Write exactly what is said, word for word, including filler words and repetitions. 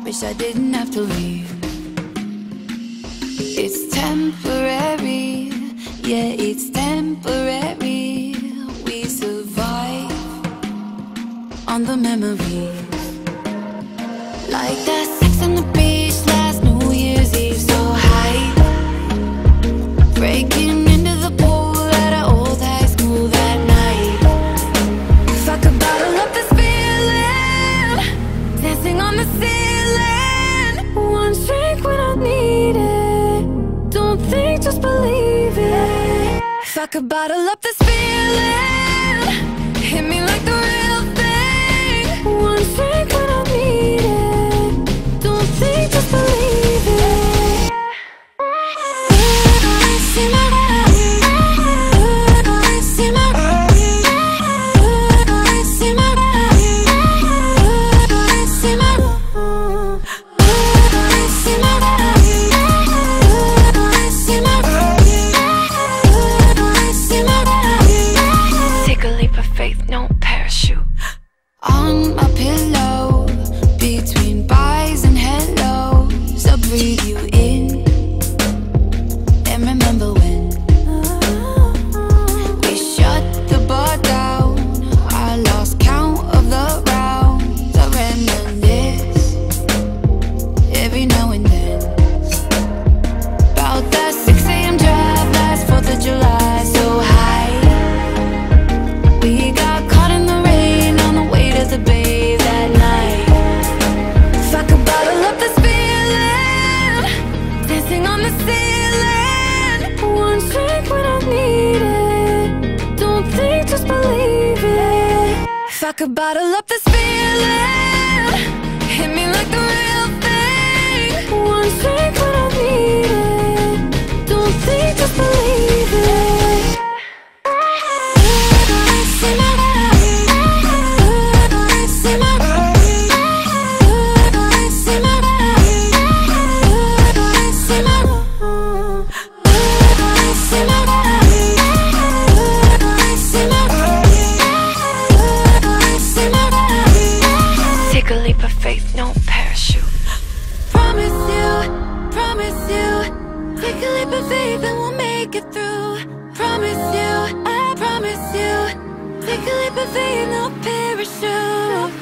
Wish I didn't have to leave. It's temporary, yeah, it's temporary. We survive on the memories. Like that sex on the beach last New Year's Eve, so high. Breaking into the pool at our old high school that night. If I could bottle up this feeling, dancing on the ceiling. One drink when I need it, don't think, just believe it. If I could bottle up this feeling, hit me like the real thing. One drink when I need it, don't think, just believe it. See my see my see my see my no parachute. On my pillow, between byes and hellos, I'll breathe you in and remember when we shut the bar down. I lost count of the rounds. I reminisce every now and then about that six A M drive last fourth of July, so high. We got caught in the rain on the way to the bay that night. If I could bottle up this feeling, dancing on the ceiling. One drink when I need it, don't think, just believe it. If I could bottle up this feeling, hit me like the real thing. One drink when I need it, don't think, just believe it. Take a leap of faith, no parachute. Promise you, promise you, take a leap of faith and we'll make it through. Promise you, I promise you, take a leap of faith, no parachute.